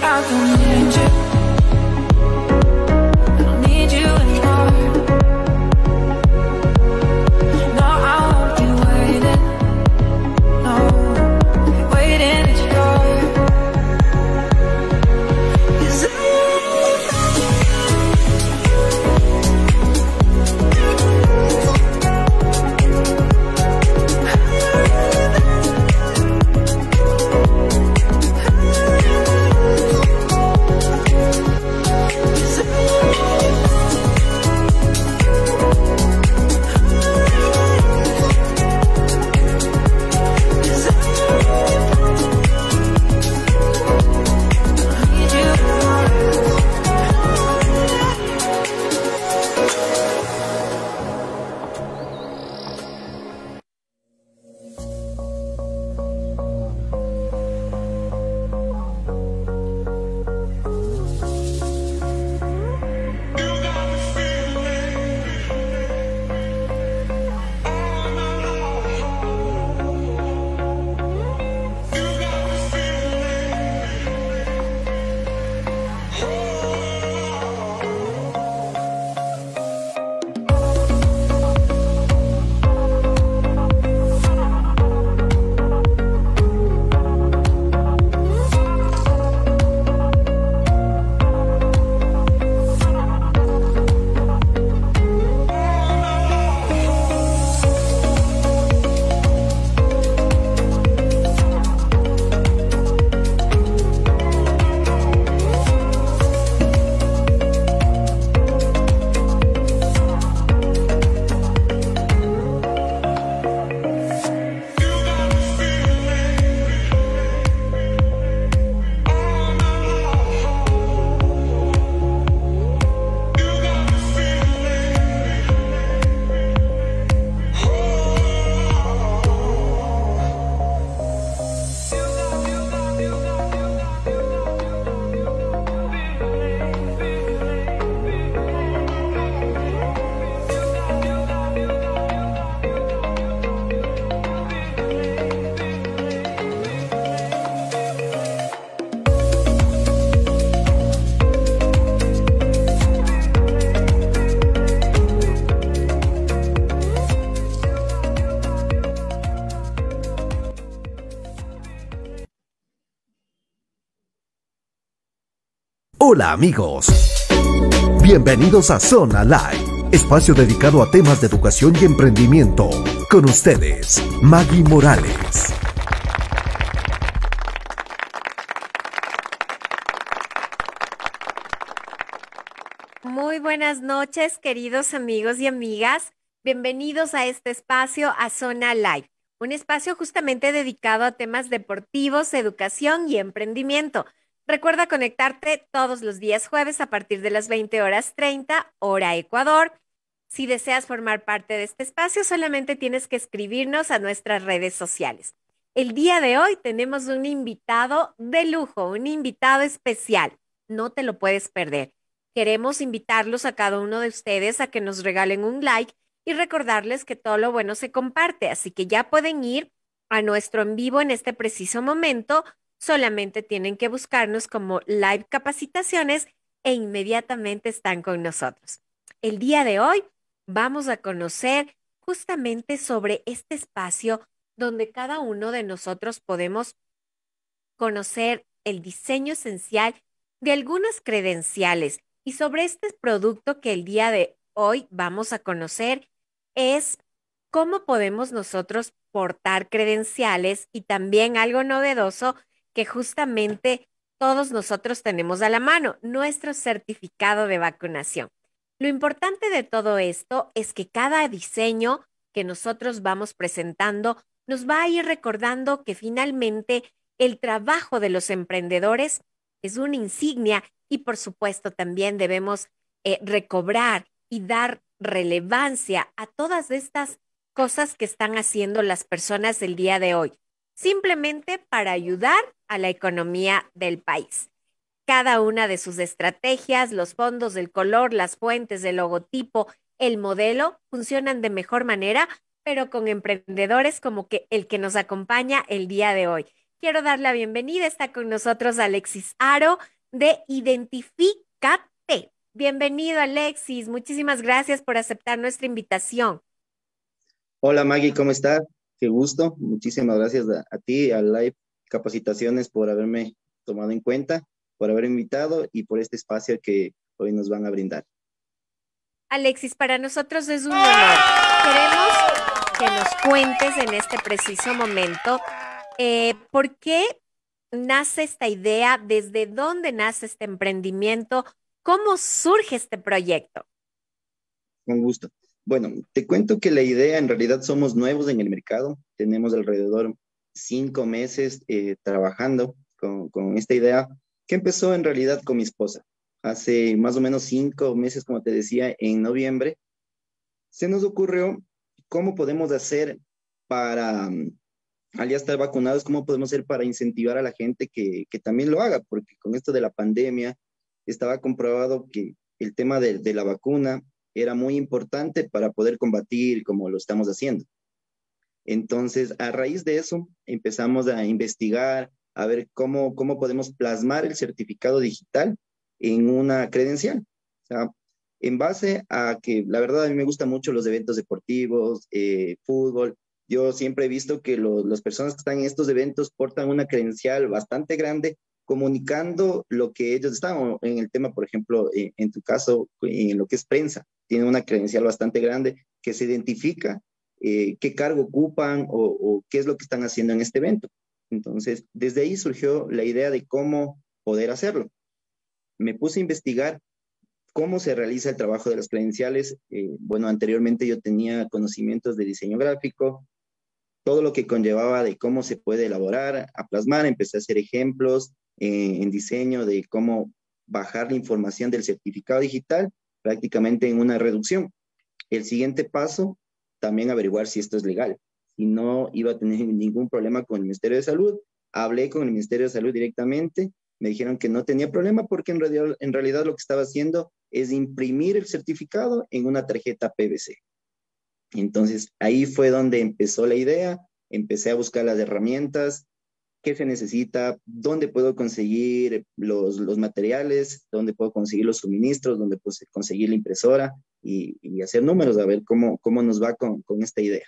I don't need you. I don't need you anymore. No, I won't be waiting. No, waiting at your door. 'Cause Hola amigos, bienvenidos a Zona Live, espacio dedicado a temas de educación y emprendimiento. Con ustedes, Maggie Morales. Muy buenas noches, queridos amigos y amigas. Bienvenidos a este espacio, a Zona Live, un espacio justamente dedicado a temas deportivos, educación y emprendimiento. Recuerda conectarte todos los días jueves a partir de las 20:30, hora Ecuador. Si deseas formar parte de este espacio, solamente tienes que escribirnos a nuestras redes sociales. El día de hoy tenemos un invitado de lujo, un invitado especial. No te lo puedes perder. Queremos invitarlos a cada uno de ustedes a que nos regalen un like y recordarles que todo lo bueno se comparte. Así que ya pueden ir a nuestro en vivo en este preciso momento. Solamente tienen que buscarnos como Live Capacitaciones e inmediatamente están con nosotros. El día de hoy vamos a conocer justamente sobre este espacio donde cada uno de nosotros podemos conocer el diseño esencial de algunas credenciales. Y sobre este producto que el día de hoy vamos a conocer es cómo podemos nosotros portar credenciales y también algo novedoso que justamente todos nosotros tenemos a la mano, nuestro certificado de vacunación. Lo importante de todo esto es que cada diseño que nosotros vamos presentando nos va a ir recordando que finalmente el trabajo de los emprendedores es una insignia y por supuesto también debemos recobrar y dar relevancia a todas estas cosas que están haciendo las personas el día de hoy, simplemente para ayudar a la economía del país. Cada una de sus estrategias, los fondos, el color, las fuentes, el logotipo, el modelo, funcionan de mejor manera, pero con emprendedores como que el que nos acompaña el día de hoy. Quiero dar la bienvenida, está con nosotros Alexis Haro, de Identifícate. Bienvenido, Alexis. Muchísimas gracias por aceptar nuestra invitación. Hola Maggie, ¿cómo estás? Qué gusto. Muchísimas gracias a ti, a Live Capacitaciones, por haberme tomado en cuenta, por haber invitado y por este espacio que hoy nos van a brindar. Alexis, para nosotros es un honor. Queremos que nos cuentes en este preciso momento por qué nace esta idea, desde dónde nace este emprendimiento, cómo surge este proyecto. Con gusto. Bueno, te cuento que la idea, en realidad somos nuevos en el mercado. Tenemos alrededor 5 meses trabajando con esta idea que empezó en realidad con mi esposa. Hace más o menos 5 meses, como te decía, en noviembre, se nos ocurrió cómo podemos hacer para, al ya estar vacunados, cómo podemos hacer para incentivar a la gente que también lo haga, porque con esto de la pandemia estaba comprobado que el tema de la vacuna era muy importante para poder combatir como lo estamos haciendo. Entonces, a raíz de eso, empezamos a investigar, a ver cómo podemos plasmar el certificado digital en una credencial. O sea, en base a que, la verdad, a mí me gustan mucho los eventos deportivos, fútbol. Yo siempre he visto que las personas que están en estos eventos portan una credencial bastante grande comunicando lo que ellos están, o en el tema, por ejemplo, en tu caso, en lo que es prensa, tiene una credencial bastante grande que se identifica qué cargo ocupan o qué es lo que están haciendo en este evento. Entonces, desde ahí surgió la idea de cómo poder hacerlo. Me puse a investigar cómo se realiza el trabajo de las credenciales. Bueno, anteriormente yo tenía conocimientos de diseño gráfico, todo lo que conllevaba de cómo se puede elaborar, a plasmar, empecé a hacer ejemplos en diseño de cómo bajar la información del certificado digital prácticamente en una reducción. El siguiente paso, también averiguar si esto es legal. Si no iba a tener ningún problema con el Ministerio de Salud, hablé con el Ministerio de Salud directamente, me dijeron que no tenía problema porque en realidad lo que estaba haciendo es imprimir el certificado en una tarjeta PVC. Entonces, ahí fue donde empezó la idea, empecé a buscar las herramientas, qué se necesita, dónde puedo conseguir los materiales, dónde puedo conseguir los suministros, dónde puedo conseguir la impresora y hacer números, a ver cómo nos va con esta idea.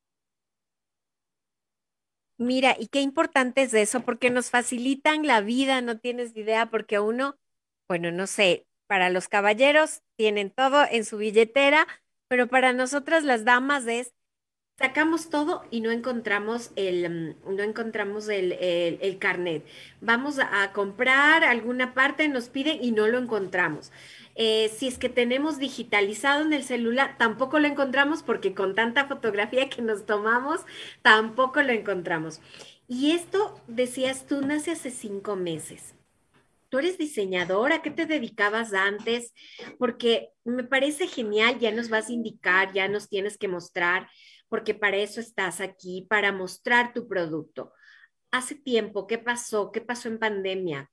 Mira, y qué importante es eso, porque nos facilitan la vida, no tienes idea, porque uno, bueno, no sé, para los caballeros tienen todo en su billetera, pero para nosotras las damas es sacamos todo y no encontramos no encontramos el carnet. Vamos a comprar alguna parte, nos piden y no lo encontramos. Si es que tenemos digitalizado en el celular, tampoco lo encontramos porque con tanta fotografía que nos tomamos, tampoco lo encontramos. Y esto, decías tú, nace hace 5 meses. ¿Tú eres diseñadora? ¿A qué te dedicabas antes? Porque me parece genial, ya nos vas a indicar, ya nos tienes que mostrar, porque para eso estás aquí, para mostrar tu producto. Hace tiempo, ¿qué pasó? ¿Qué pasó en pandemia?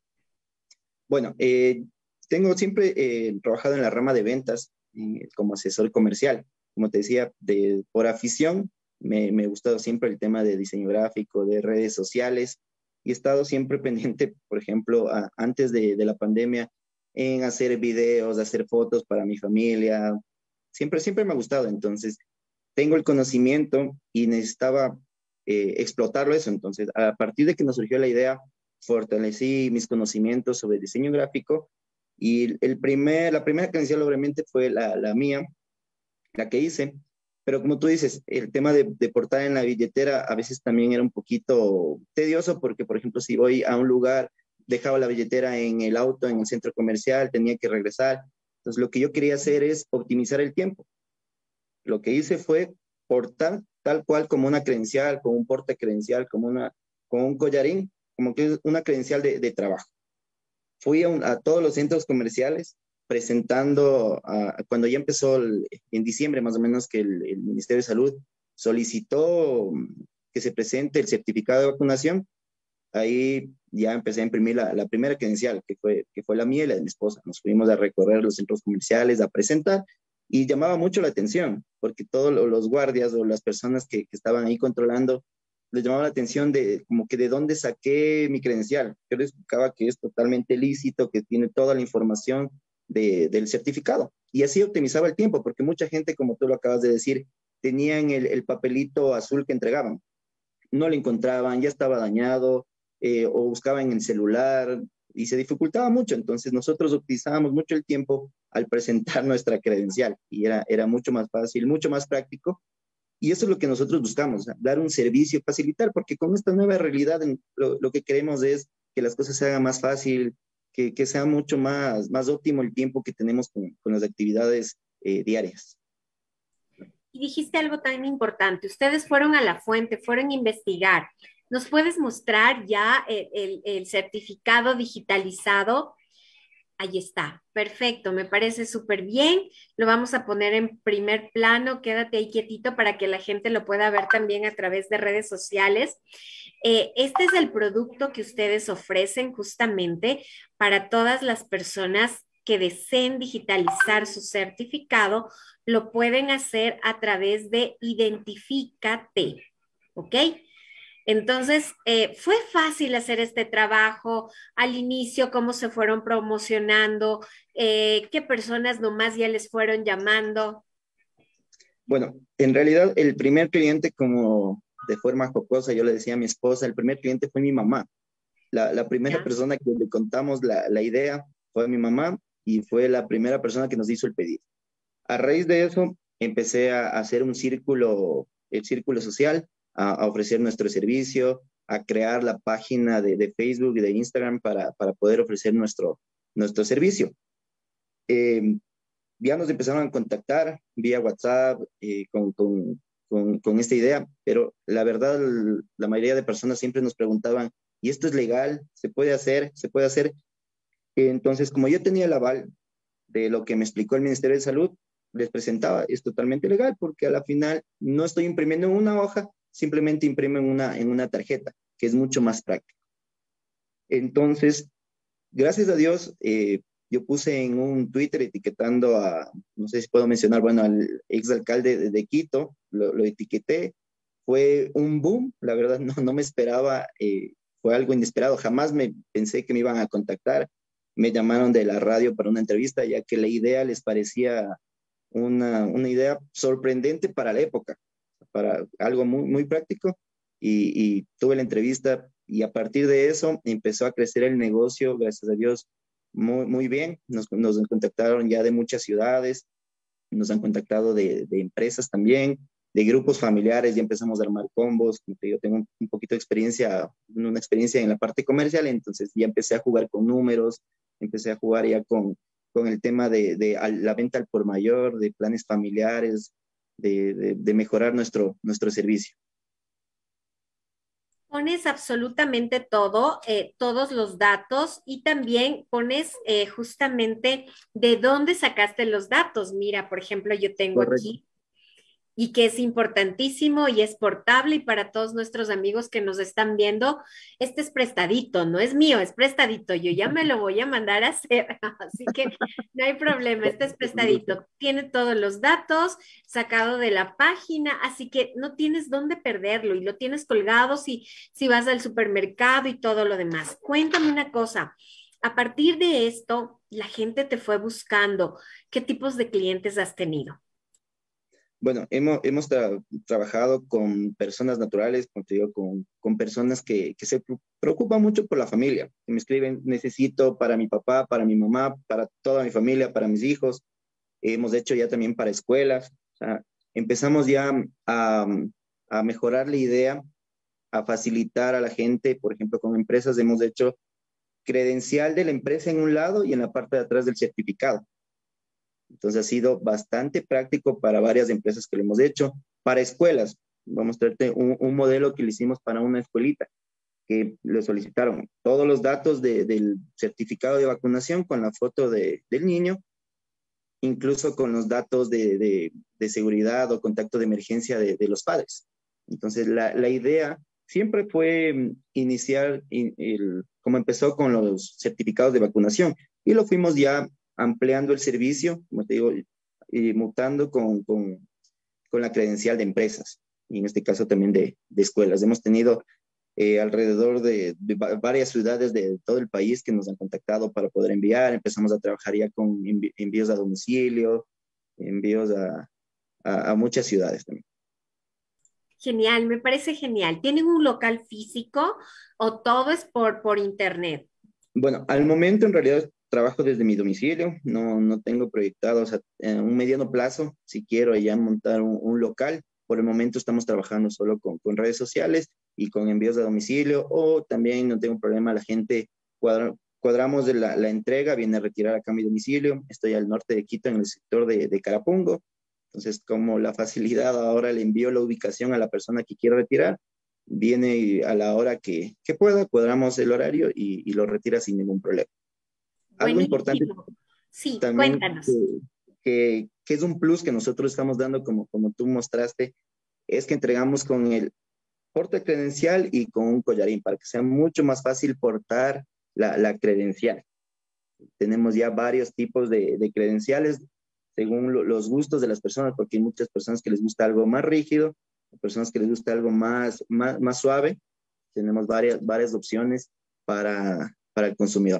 Bueno, tengo siempre trabajado en la rama de ventas como asesor comercial. Como te decía, por afición, me ha gustado siempre el tema de diseño gráfico, de redes sociales, y he estado siempre pendiente, por ejemplo, antes de la pandemia, en hacer videos, hacer fotos para mi familia. Siempre me ha gustado. Entonces, tengo el conocimiento y necesitaba explotarlo eso. Entonces, a partir de que nos surgió la idea, fortalecí mis conocimientos sobre diseño gráfico y la primera credencial obviamente fue la mía, la que hice, pero como tú dices, el tema de portar en la billetera a veces también era un poquito tedioso porque, por ejemplo, si voy a un lugar, dejaba la billetera en el auto, en el centro comercial, tenía que regresar. Entonces, lo que yo quería hacer es optimizar el tiempo. Lo que hice fue portar tal cual como una credencial, como un porte credencial, como un collarín, como que es una credencial de trabajo. Fui a todos los centros comerciales presentando, cuando ya empezó en diciembre más o menos que el Ministerio de Salud solicitó que se presente el certificado de vacunación, ahí ya empecé a imprimir la primera credencial, que fue la mía y la de mi esposa. Nos fuimos a recorrer los centros comerciales, a presentar, y llamaba mucho la atención, porque todos los guardias o las personas que estaban ahí controlando les llamaba la atención de como que de dónde saqué mi credencial. Yo les explicaba que es totalmente lícito, que tiene toda la información del certificado. Y así optimizaba el tiempo, porque mucha gente, como tú lo acabas de decir, tenían el papelito azul que entregaban. No lo encontraban, ya estaba dañado, o buscaban en el celular, y se dificultaba mucho. Entonces nosotros optimizábamos mucho el tiempo al presentar nuestra credencial, y era mucho más fácil, mucho más práctico. Y eso es lo que nosotros buscamos, dar un servicio, facilitar, porque con esta nueva realidad lo que queremos es que las cosas se hagan más fácil, que sea mucho más óptimo el tiempo que tenemos con las actividades diarias. Y dijiste algo tan importante, ustedes fueron a la fuente, fueron a investigar. ¿Nos puedes mostrar ya el certificado digitalizado? Ahí está, perfecto, me parece súper bien. Lo vamos a poner en primer plano, quédate ahí quietito para que la gente lo pueda ver también a través de redes sociales. Este es el producto que ustedes ofrecen justamente para todas las personas que deseen digitalizar su certificado, lo pueden hacer a través de Identifícate, ¿ok? Entonces, fue fácil hacer este trabajo al inicio, cómo se fueron promocionando, qué personas nomás ya les fueron llamando. Bueno, en realidad el primer cliente, como de forma jocosa, yo le decía a mi esposa, el primer cliente fue mi mamá. La primera ¿Ya? persona que le contamos la idea fue mi mamá, y fue la primera persona que nos hizo el pedido. A raíz de eso, empecé a hacer el círculo social, a ofrecer nuestro servicio, a crear la página de Facebook y de Instagram para poder ofrecer nuestro servicio. Eh, ya nos empezaron a contactar vía WhatsApp, con esta idea, pero la verdad, la mayoría de personas siempre nos preguntaban, ¿y esto es legal? ¿Se puede hacer? ¿Se puede hacer? Entonces, como yo tenía el aval de lo que me explicó el Ministerio de Salud, les presentaba, es totalmente legal, porque a la final no estoy imprimiendo en una hoja, simplemente imprimo en una tarjeta, que es mucho más práctico. Entonces, gracias a Dios, yo puse en un Twitter etiquetando no sé si puedo mencionar, bueno, al exalcalde de Quito, lo etiqueté, fue un boom, la verdad no me esperaba, fue algo inesperado, jamás me pensé que me iban a contactar. Me llamaron de la radio para una entrevista, ya que la idea les parecía una idea sorprendente para la época, para algo muy práctico, y tuve la entrevista, y a partir de eso empezó a crecer el negocio, gracias a Dios, muy bien. Nos contactaron ya de muchas ciudades, nos han contactado de empresas también, de grupos familiares, ya empezamos a armar combos. Como te digo, tengo un poquito de experiencia, una experiencia en la parte comercial, entonces ya empecé a jugar con números, empecé a jugar ya con el tema de la venta al por mayor, de planes familiares, de mejorar nuestro servicio. Pones absolutamente todo, todos los datos y también pones justamente de dónde sacaste los datos. Mira, por ejemplo, yo tengo Correcto. aquí y que es importantísimo y es portable y para todos nuestros amigos que nos están viendo, este es prestadito, no es mío, es prestadito, yo ya me lo voy a mandar a hacer, así que no hay problema, este es prestadito, tiene todos los datos sacado de la página, así que no tienes dónde perderlo y lo tienes colgado si vas al supermercado y todo lo demás. Cuéntame una cosa. A partir de esto, la gente te fue buscando. ¿Qué tipos de clientes has tenido? Bueno, hemos trabajado con personas naturales, como te digo, con personas que se preocupan mucho por la familia, que me escriben, necesito para mi papá, para mi mamá, para toda mi familia, para mis hijos. Hemos hecho ya también para escuelas. O sea, empezamos ya a mejorar la idea, a facilitar a la gente. Por ejemplo, con empresas hemos hecho credencial de la empresa en un lado y en la parte de atrás del certificado. Entonces ha sido bastante práctico para varias empresas que lo hemos hecho. Para escuelas, vamos a traerte un modelo que le hicimos para una escuelita, que le solicitaron todos los datos del certificado de vacunación con la foto del niño, incluso con los datos de seguridad o contacto de emergencia de los padres. Entonces la idea siempre fue iniciar, como empezó con los certificados de vacunación, y lo fuimos ya ampliando el servicio, como te digo, y mutando con la credencial de empresas. y en este caso también de escuelas. Hemos tenido alrededor de varias ciudades de todo el país que nos han contactado para poder enviar. Empezamos a trabajar ya con envíos a domicilio, envíos a muchas ciudades también. Genial, me parece genial. ¿Tienen un local físico o todo es por internet? Bueno, al momento en realidad trabajo desde mi domicilio, no tengo proyectado, o sea, en un mediano plazo, si quiero ya montar un local. Por el momento estamos trabajando solo con redes sociales y con envíos a domicilio, o también no tengo problema, la gente cuadramos de la entrega, viene a retirar acá a mi domicilio. Estoy al norte de Quito, en el sector de Carapungo. Entonces, como la facilidad, ahora le envío la ubicación a la persona que quiere retirar, viene a la hora que pueda, cuadramos el horario y lo retira sin ningún problema. Algo importante Buenísimo. Sí, también cuéntanos. que es un plus que nosotros estamos dando, como tú mostraste, es que entregamos con el porte credencial y con un collarín para que sea mucho más fácil portar la credencial. Tenemos ya varios tipos de credenciales según los gustos de las personas, porque hay muchas personas que les gusta algo más rígido, personas que les gusta algo más suave. Tenemos varias opciones para el consumidor.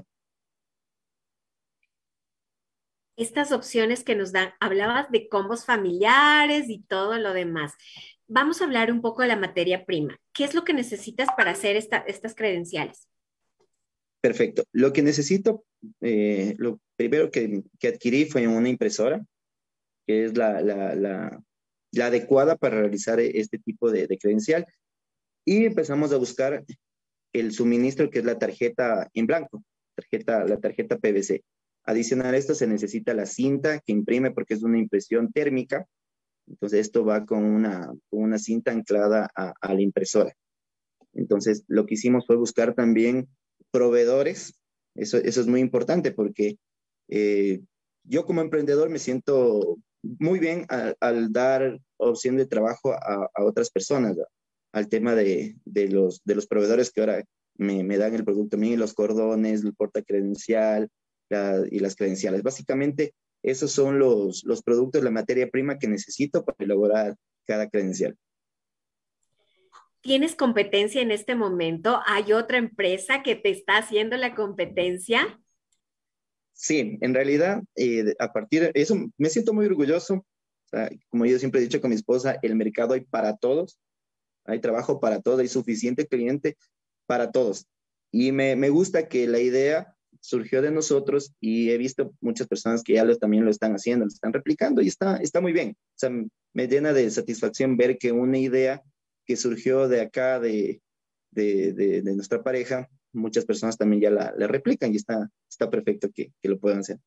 Estas opciones que nos dan, hablabas de combos familiares y todo lo demás. Vamos a hablar un poco de la materia prima. ¿Qué es lo que necesitas para hacer estas credenciales? Perfecto. Lo que necesito, lo primero que adquirí fue una impresora, que es la adecuada para realizar este tipo de credencial. Y empezamos a buscar el suministro, que es la tarjeta en blanco, la tarjeta PVC. Adicional a esto se necesita la cinta que imprime, porque es una impresión térmica. Entonces esto va con una cinta anclada a la impresora. Entonces lo que hicimos fue buscar también proveedores. Eso es muy importante, porque yo como emprendedor me siento muy bien al dar opción de trabajo a otras personas, al tema de los proveedores que ahora me dan el producto a mí, los cordones, el portacredencial y las credenciales. Básicamente, esos son los productos, la materia prima que necesito para elaborar cada credencial. ¿Tienes competencia en este momento? ¿Hay otra empresa que te está haciendo la competencia? Sí, en realidad, a partir de eso, me siento muy orgulloso. O sea, como yo siempre he dicho con mi esposa, el mercado hay para todos, hay trabajo para todos, hay suficiente cliente para todos. Y me gusta que la idea surgió de nosotros, y he visto muchas personas que ya también lo están haciendo, lo están replicando, y está muy bien. O sea, me llena de satisfacción ver que una idea que surgió de acá, de nuestra pareja, muchas personas también ya la replican, y está perfecto que lo puedan hacer.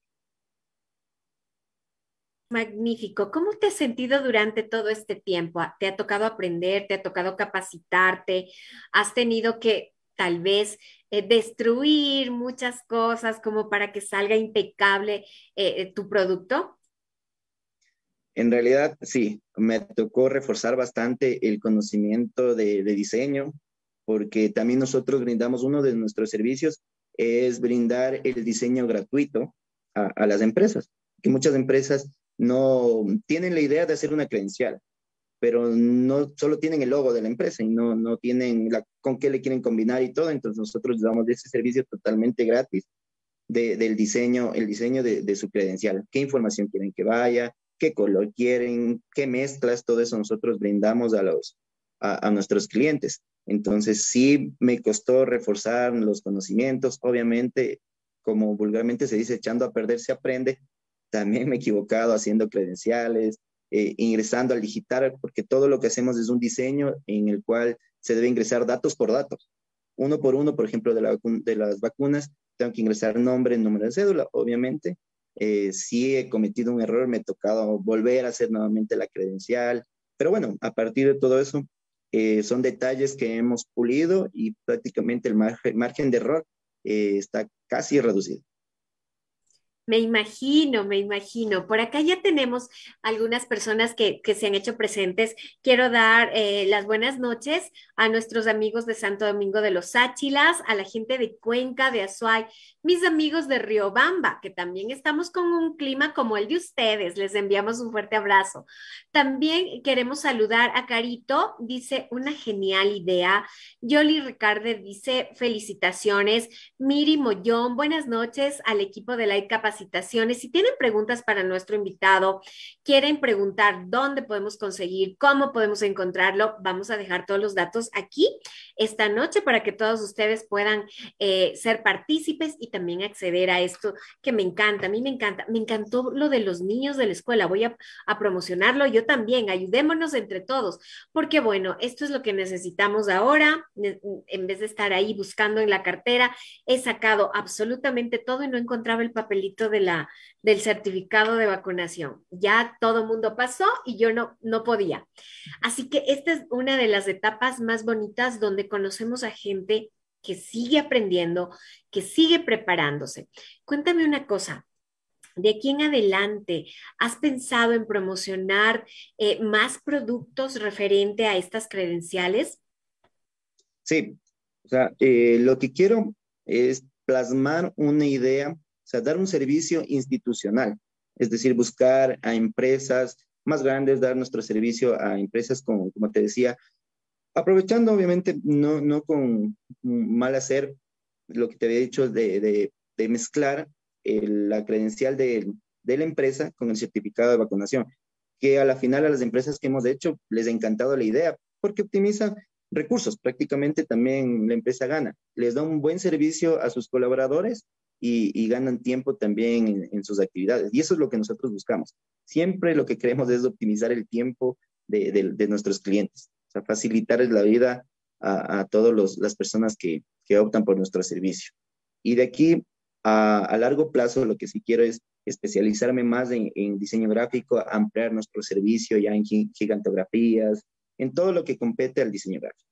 Magnífico. ¿Cómo te has sentido durante todo este tiempo? ¿Te ha tocado aprender? ¿Te ha tocado capacitarte? ¿Has tenido que tal vez destruir muchas cosas como para que salga impecable tu producto? En realidad, sí, me tocó reforzar bastante el conocimiento de diseño, porque también nosotros brindamos, uno de nuestros servicios es brindar el diseño gratuito a las empresas, que muchas empresas no tienen la idea de hacer una credencial, pero no solo tienen el logo de la empresa y no tienen con qué le quieren combinar y todo. Entonces nosotros damos ese servicio totalmente gratis del diseño, el diseño de su credencial, qué información quieren que vaya, qué color quieren, qué mezclas, todo eso nosotros brindamos a nuestros clientes. Entonces sí me costó reforzar los conocimientos. Obviamente, como vulgarmente se dice, echando a perder se aprende. También me he equivocado haciendo credenciales, ingresando al digital, porque todo lo que hacemos es un diseño en el cual se debe ingresar datos por datos. Uno por uno, por ejemplo, de las vacunas, tengo que ingresar nombre, número de cédula, obviamente. Si he cometido un error, me ha tocado volver a hacer nuevamente la credencial. Pero bueno, a partir de todo eso, son detalles que hemos pulido, y prácticamente el margen de error está casi reducido. Me imagino, me imagino. Por acá ya tenemos algunas personas que se han hecho presentes. Quiero dar las buenas noches a nuestros amigos de Santo Domingo de los Áchilas, a la gente de Cuenca, de Azuay, mis amigos de Riobamba, que también estamos con un clima como el de ustedes. Les enviamos un fuerte abrazo. También queremos saludar a Carito, dice una genial idea. Yoli Ricarde dice felicitaciones. Miri Mollón, buenas noches al equipo de Light Capacitaciones. Si tienen preguntas para nuestro invitado, quieren preguntar dónde podemos conseguir, cómo podemos encontrarlo, vamos a dejar todos los datos aquí esta noche para que todos ustedes puedan ser partícipes y también acceder a esto que me encanta. A mí me encanta, me encantó lo de los niños de la escuela. Voy a promocionarlo yo también. Ayudémonos entre todos, porque bueno, esto es lo que necesitamos ahora. En vez de estar ahí buscando en la cartera, he sacado absolutamente todo y no encontraba el papelito del certificado de vacunación. Ya todo el mundo pasó y yo no podía. Así que esta es una de las etapas más bonitas donde conocemos a gente que sigue aprendiendo, que sigue preparándose. Cuéntame una cosa. De aquí en adelante, ¿has pensado en promocionar más productos referente a estas credenciales? Sí, o sea, lo que quiero es plasmar una idea, o sea, dar un servicio institucional, es decir, buscar a empresas más grandes, dar nuestro servicio a empresas como te decía, aprovechando obviamente no con mal hacer lo que te había dicho de mezclar la credencial de la empresa con el certificado de vacunación, que a la final a las empresas que hemos hecho les ha encantado la idea, porque optimiza recursos, prácticamente también la empresa gana, les da un buen servicio a sus colaboradores y ganan tiempo también en sus actividades. Y eso es lo que nosotros buscamos. Siempre lo que queremos es optimizar el tiempo de nuestros clientes, o sea, facilitarles la vida a todas las personas que optan por nuestro servicio. Y de aquí a largo plazo, lo que sí quiero es especializarme más en diseño gráfico, ampliar nuestro servicio ya en gigantografías, en todo lo que compete al diseño gráfico.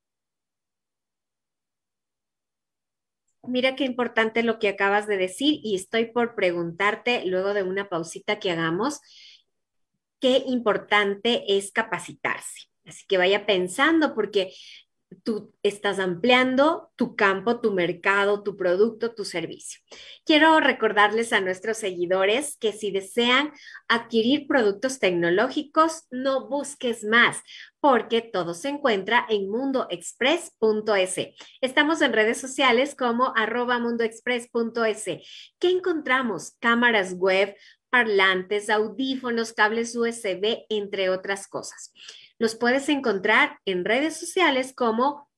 Mira qué importante lo que acabas de decir y estoy por preguntarte luego de una pausita que hagamos, qué importante es capacitarse. Así que vaya pensando porque tú estás ampliando tu campo, tu mercado, tu producto, tu servicio. Quiero recordarles a nuestros seguidores que si desean adquirir productos tecnológicos, no busques más, porque todo se encuentra en mundoexpress.es. Estamos en redes sociales como @mundoexpress.es. ¿Qué encontramos? Cámaras web, parlantes, audífonos, cables USB, entre otras cosas. Los puedes encontrar en redes sociales como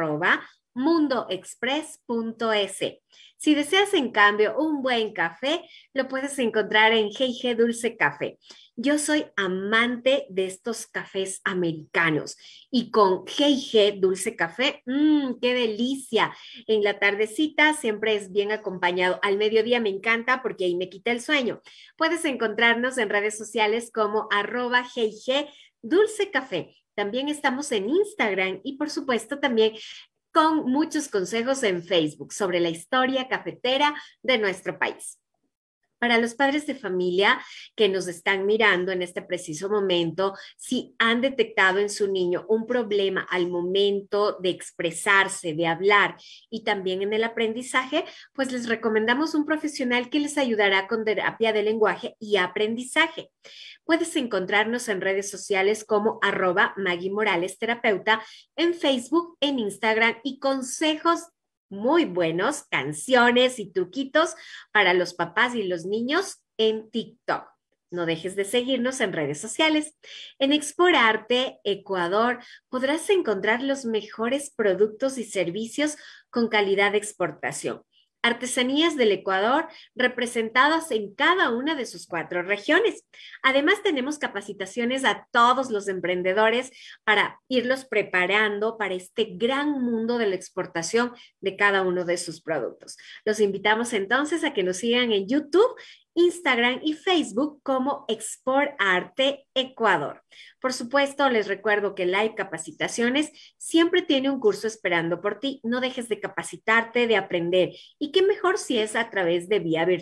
@mundoexpress.es. Si deseas, en cambio, un buen café, lo puedes encontrar en G&G Dulce Café. Yo soy amante de estos cafés americanos y con G&G Dulce Café, ¡qué delicia! En la tardecita siempre es bien acompañado. Al mediodía me encanta porque ahí me quita el sueño. Puedes encontrarnos en redes sociales como @G&G Dulce Café. También estamos en Instagram y por supuesto también con muchos consejos en Facebook sobre la historia cafetera de nuestro país. Para los padres de familia que nos están mirando en este preciso momento, si han detectado en su niño un problema al momento de expresarse, de hablar y también en el aprendizaje, pues les recomendamos un profesional que les ayudará con terapia de lenguaje y aprendizaje. Puedes encontrarnos en redes sociales como @Maggie Morales Terapeuta, en Facebook, en Instagram y consejos muy buenos, canciones y truquitos para los papás y los niños en TikTok. No dejes de seguirnos en redes sociales. En Exporarte Ecuador podrás encontrar los mejores productos y servicios con calidad de exportación. Artesanías del Ecuador representadas en cada una de sus 4 regiones. Además, tenemos capacitaciones a todos los emprendedores para irlos preparando para este gran mundo de la exportación de cada uno de sus productos. Los invitamos entonces a que nos sigan en YouTube, Instagram y Facebook como Export Arte Ecuador. Por supuesto, les recuerdo que Live Capacitaciones siempre tiene un curso esperando por ti. No dejes de capacitarte, de aprender. Y qué mejor si es a través de vía virtual.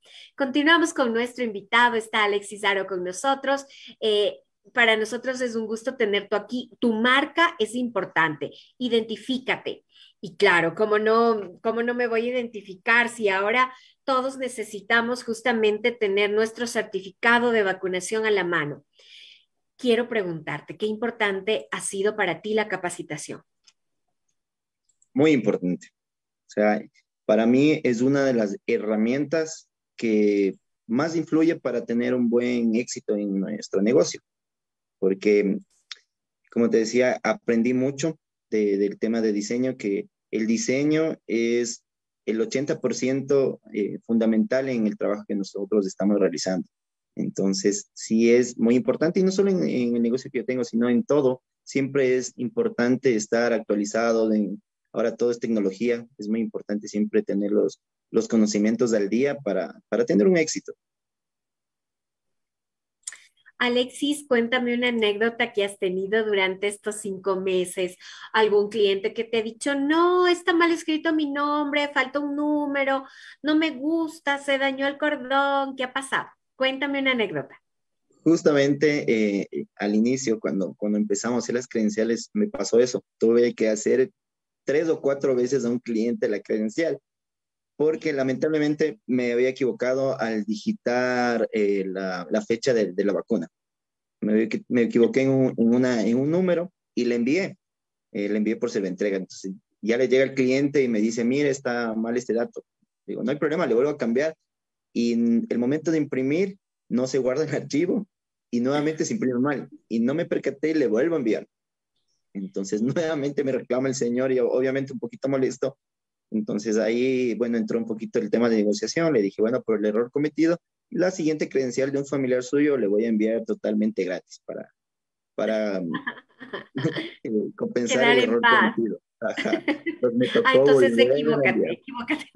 Continuamos con nuestro invitado, está Alexis Aro con nosotros. Para nosotros es un gusto tenerte aquí. Tu marca es importante, identifícate. Y claro, cómo no me voy a identificar si ahora todos necesitamos justamente tener nuestro certificado de vacunación a la mano? Quiero preguntarte, ¿qué importante ha sido para ti la capacitación? Muy importante. O sea, para mí es una de las herramientas que más influye para tener un buen éxito en nuestro negocio, porque, como te decía, aprendí mucho del tema de diseño, que el diseño es el 80% fundamental en el trabajo que nosotros estamos realizando. Entonces, sí es muy importante, y no solo en el negocio que yo tengo, sino en todo. Siempre es importante estar actualizado. Ahora todo es tecnología, es muy importante siempre tener los conocimientos al día para tener un éxito. Alexis, cuéntame una anécdota que has tenido durante estos 5 meses. ¿Algún cliente que te ha dicho, no, está mal escrito mi nombre, falta un número, no me gusta, se dañó el cordón? ¿Qué ha pasado? Cuéntame una anécdota. Justamente al inicio, cuando empezamos a hacer las credenciales, me pasó eso. Tuve que hacer 3 o 4 veces a un cliente la credencial, porque lamentablemente me había equivocado al digitar la fecha de la vacuna. Me equivoqué en un número y le envié por entrega. Entonces ya le llega el cliente y me dice, mire, está mal este dato. Digo, no hay problema, le vuelvo a cambiar. Y en el momento de imprimir, no se guarda el archivo y nuevamente se imprime mal. Y no me percaté y le vuelvo a enviar. Entonces nuevamente me reclama el señor y obviamente un poquito molesto. Entonces ahí, bueno, entró un poquito el tema de negociación. Le dije, bueno, por el error cometido, la siguiente credencial de un familiar suyo le voy a enviar totalmente gratis para compensar Quedar el en error paz. cometido. Ajá. Entonces me Ah, tocó entonces volver a equivócate, enviar. equivócate.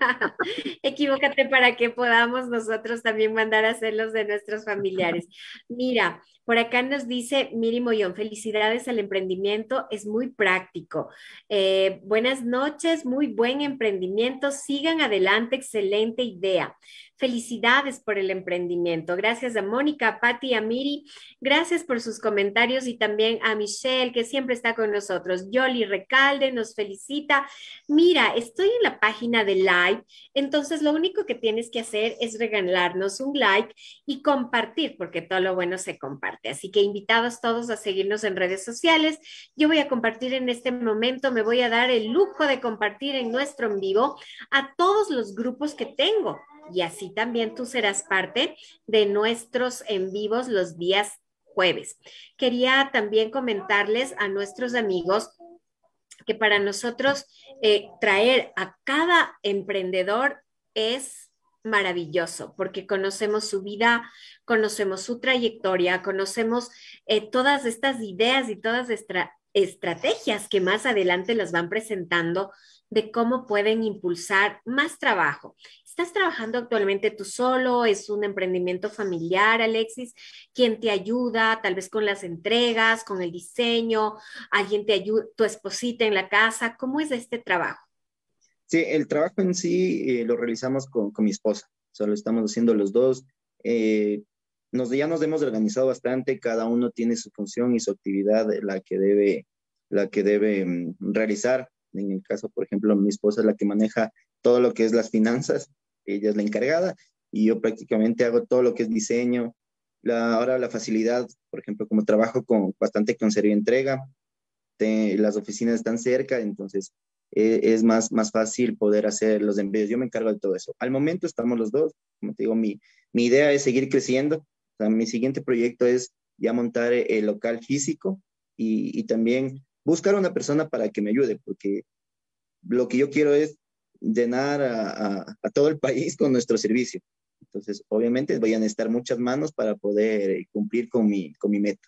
Equivócate para que podamos nosotros también mandar a hacer los de nuestros familiares. Mira, por acá nos dice Miri Mollón, felicidades al emprendimiento, es muy práctico. Buenas noches, muy buen emprendimiento, sigan adelante, excelente idea. Felicidades por el emprendimiento. Gracias a Mónica, a Patti y a Miri. Gracias por sus comentarios y también a Michelle, que siempre está con nosotros. Yoli Recalde nos felicita. Mira, estoy en la página de Live, entonces lo único que tienes que hacer es regalarnos un like y compartir, porque todo lo bueno se comparte. Así que invitados todos a seguirnos en redes sociales. Yo voy a compartir en este momento, me voy a dar el lujo de compartir en nuestro en vivo a todos los grupos que tengo. Y así también tú serás parte de nuestros en vivos los días jueves. Quería también comentarles a nuestros amigos que para nosotros traer a cada emprendedor es maravilloso porque conocemos su vida, conocemos su trayectoria, conocemos todas estas ideas y todas estrategias que más adelante las van presentando de cómo pueden impulsar más trabajo. ¿Estás trabajando actualmente tú solo? ¿Es un emprendimiento familiar, Alexis? ¿Quién te ayuda? Tal vez con las entregas, con el diseño, alguien te ayuda, tu esposita en la casa. ¿Cómo es este trabajo? Sí, el trabajo en sí lo realizamos con mi esposa. O sea, lo estamos haciendo los dos. Eh, ya nos hemos organizado bastante. Cada uno tiene su función y su actividad, la que debe realizar. En el caso, por ejemplo, mi esposa es la que maneja todo lo que es las finanzas. Ella es la encargada y yo prácticamente hago todo lo que es diseño. Ahora la facilidad, por ejemplo, como trabajo bastante con servicio entrega, las oficinas están cerca, entonces es más fácil poder hacer los envíos. Yo me encargo de todo eso. Al momento estamos los dos. Como te digo, mi idea es seguir creciendo. O sea, mi siguiente proyecto es ya montar el local físico y también buscar una persona para que me ayude, porque lo que yo quiero es llenar a todo el país con nuestro servicio. Entonces, obviamente, vayan a necesitar muchas manos para poder cumplir con mi meta.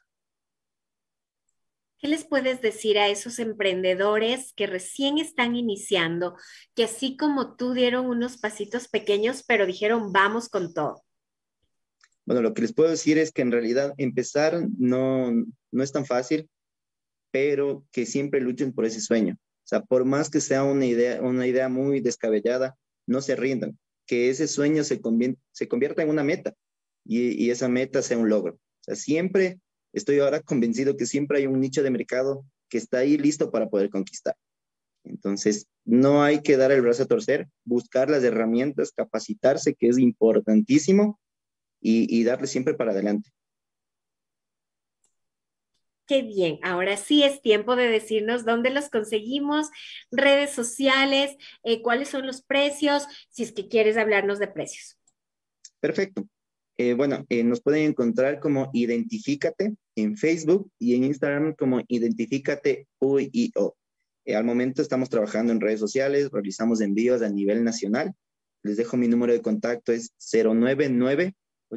¿Qué les puedes decir a esos emprendedores que recién están iniciando, que así como tú dieron unos pasitos pequeños, pero dijeron, vamos con todo? Bueno, lo que les puedo decir es que en realidad empezar no es tan fácil, pero que siempre luchen por ese sueño. O sea, por más que sea una idea muy descabellada, no se rindan. que ese sueño se convierta en una meta y esa meta sea un logro. O sea, siempre estoy ahora convencido que siempre hay un nicho de mercado que está ahí listo para poder conquistar. Entonces, no hay que dar el brazo a torcer, buscar las herramientas, capacitarse, que es importantísimo, y darle siempre para adelante. Qué bien, ahora sí es tiempo de decirnos dónde los conseguimos, redes sociales, cuáles son los precios, si es que quieres hablarnos de precios. Perfecto. Bueno, nos pueden encontrar como Identifícate en Facebook y en Instagram como Identifícate UIO. Al momento estamos trabajando en redes sociales, realizamos envíos a nivel nacional. Les dejo mi número de contacto, es 099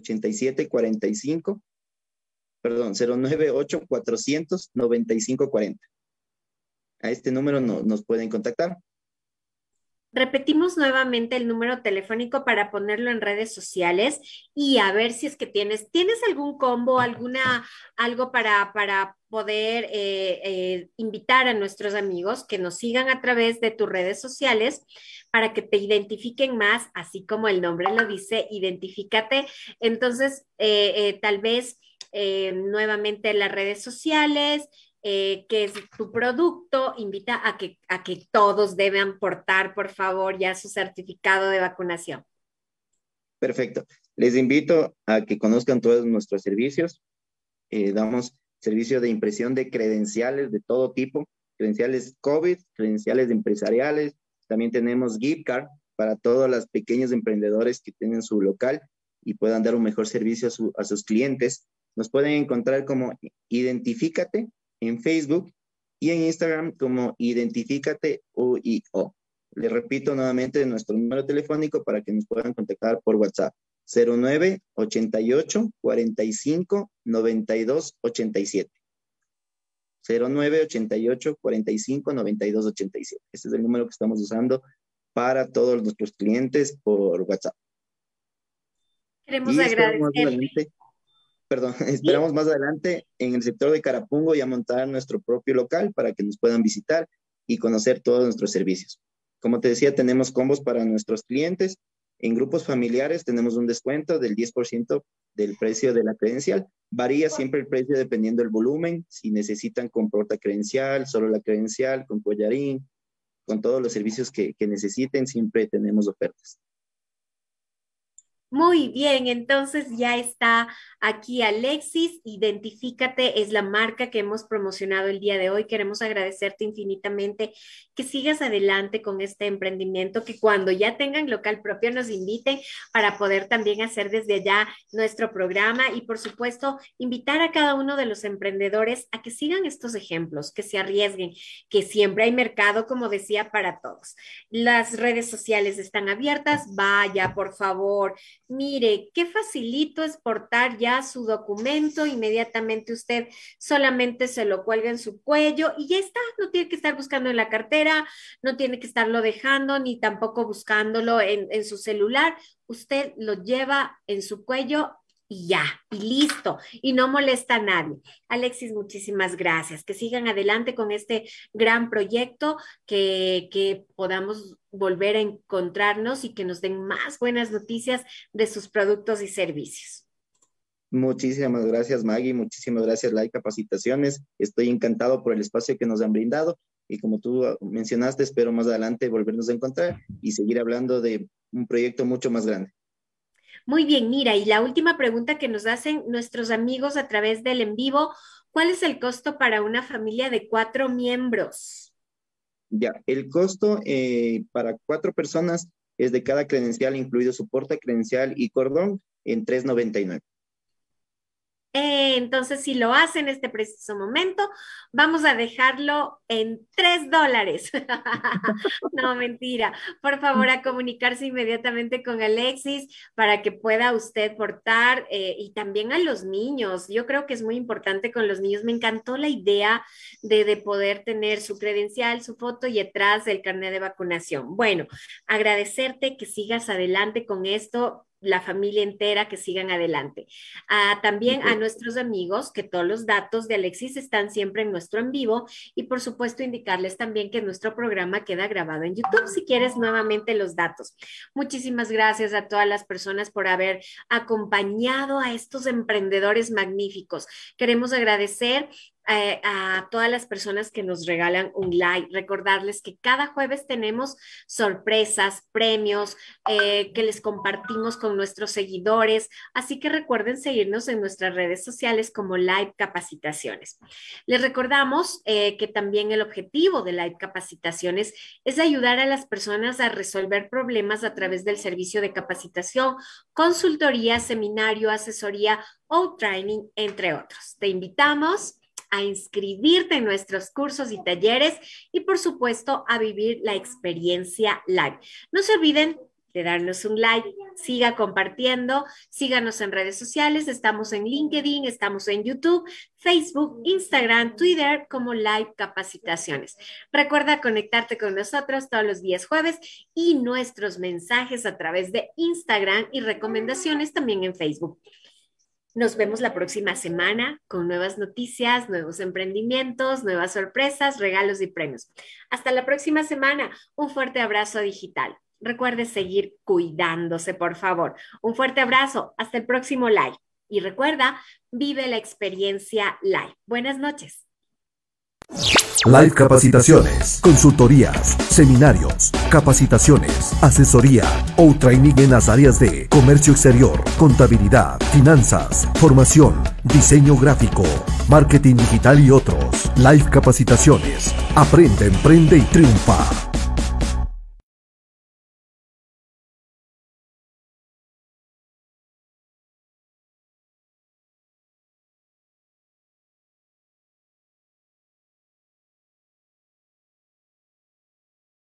8745, perdón, 098 400 9540. A este número nos pueden contactar. Repetimos nuevamente el número telefónico para ponerlo en redes sociales y a ver si es que tienes algún combo, algo para poder invitar a nuestros amigos que nos sigan a través de tus redes sociales para que te identifiquen más, así como el nombre lo dice, identifícate. Entonces, tal vez nuevamente las redes sociales, qué es tu producto, invita a que todos deben portar, por favor, ya su certificado de vacunación. Perfecto. Les invito a que conozcan todos nuestros servicios. Damos servicio de impresión de credenciales de todo tipo, credenciales COVID, credenciales empresariales. También tenemos gift card para todos los pequeños emprendedores que tienen su local y puedan dar un mejor servicio a sus clientes. Nos pueden encontrar como Identifícate en Facebook y en Instagram como Identifícate UIO. Les repito nuevamente nuestro número telefónico para que nos puedan contactar por WhatsApp. 09 88 45 92 87. 09 88 45 92 87. Este es el número que estamos usando para todos nuestros clientes por WhatsApp. Queremos agradecerle. Esperamos más adelante en el sector de Carapungo ya montar nuestro propio local para que nos puedan visitar y conocer todos nuestros servicios. Como te decía, tenemos combos para nuestros clientes. En grupos familiares tenemos un descuento del 10% del precio de la credencial. Varía siempre el precio dependiendo del volumen. Si necesitan con porta credencial, solo la credencial, con collarín, con todos los servicios que necesiten, siempre tenemos ofertas. Muy bien, entonces ya está aquí Alexis, Identifícate, es la marca que hemos promocionado el día de hoy. Queremos agradecerte infinitamente que sigas adelante con este emprendimiento, que cuando ya tengan local propio nos inviten para poder también hacer desde allá nuestro programa y por supuesto invitar a cada uno de los emprendedores a que sigan estos ejemplos, que se arriesguen, que siempre hay mercado, como decía, para todos. Las redes sociales están abiertas, vaya, por favor. Mire, qué facilito es portar ya su documento, inmediatamente usted solamente se lo cuelga en su cuello y ya está, no tiene que estar buscando en la cartera, no tiene que estarlo dejando ni tampoco buscándolo en su celular, usted lo lleva en su cuello y ya, y listo, y no molesta a nadie. Alexis, muchísimas gracias. Que sigan adelante con este gran proyecto, que podamos volver a encontrarnos y que nos den más buenas noticias de sus productos y servicios. Muchísimas gracias, Maggie. Muchísimas gracias, Lai Capacitaciones. Estoy encantado por el espacio que nos han brindado y como tú mencionaste, espero más adelante volvernos a encontrar y seguir hablando de un proyecto mucho más grande. Muy bien, mira, y la última pregunta que nos hacen nuestros amigos a través del en vivo, ¿cuál es el costo para una familia de 4 miembros? Ya, el costo para 4 personas es de cada credencial, incluido su porta credencial y cordón, en $3.99. Entonces, si lo hace en este preciso momento, vamos a dejarlo en $3. No, mentira. Por favor, a comunicarse inmediatamente con Alexis para que pueda usted portar y también a los niños. Yo creo que es muy importante con los niños. Me encantó la idea de poder tener su credencial, su foto y atrás el carnet de vacunación. Bueno, agradecerte que sigas adelante con esto. la familia entera, que sigan adelante. También a nuestros amigos que todos los datos de Alexis están siempre en nuestro en vivo y por supuesto indicarles también que nuestro programa queda grabado en YouTube si quieres nuevamente los datos. Muchísimas gracias a todas las personas por haber acompañado a estos emprendedores magníficos. Queremos agradecer a todas las personas que nos regalan un like, recordarles que cada jueves tenemos sorpresas, premios que les compartimos con nuestros seguidores, así que recuerden seguirnos en nuestras redes sociales como Live Capacitaciones. Les recordamos que también el objetivo de Live Capacitaciones es ayudar a las personas a resolver problemas a través del servicio de capacitación, consultoría, seminario, asesoría o training, entre otros. Te invitamos a inscribirte en nuestros cursos y talleres y por supuesto a vivir la experiencia live. No se olviden de darnos un like, siga compartiendo, síganos en redes sociales, estamos en LinkedIn, estamos en YouTube, Facebook, Instagram, Twitter como Live Capacitaciones. Recuerda conectarte con nosotros todos los días jueves y nuestros mensajes a través de Instagram y recomendaciones también en Facebook. Nos vemos la próxima semana con nuevas noticias, nuevos emprendimientos, nuevas sorpresas, regalos y premios. Hasta la próxima semana. Un fuerte abrazo digital. Recuerde seguir cuidándose, por favor. Un fuerte abrazo. Hasta el próximo live. Y recuerda, vive la experiencia live. Buenas noches. Live Capacitaciones, consultorías, seminarios, capacitaciones, asesoría o training en las áreas de comercio exterior, contabilidad, finanzas, formación, diseño gráfico, marketing digital y otros. Live Capacitaciones. Aprende, emprende y triunfa.